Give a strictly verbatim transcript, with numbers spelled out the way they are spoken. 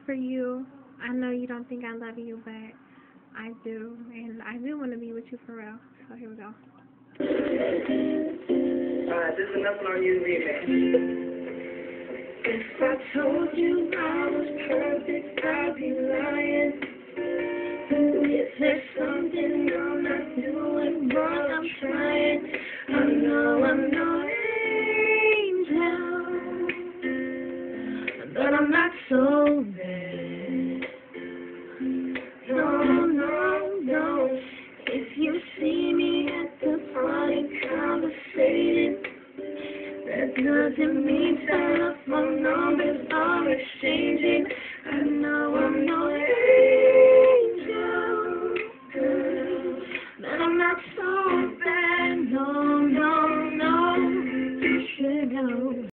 for you. I know you don't think I love you, but I do, and I do want to be with you for real. So here we go. Alright, this is another on you remix. If I told you I was perfect, I'd be lying. If there's something I'm not doing wrong, I'm trying. I know I'm no angel, but I'm not so bad. No, no, no. If you see me at the party conversating, that doesn't mean that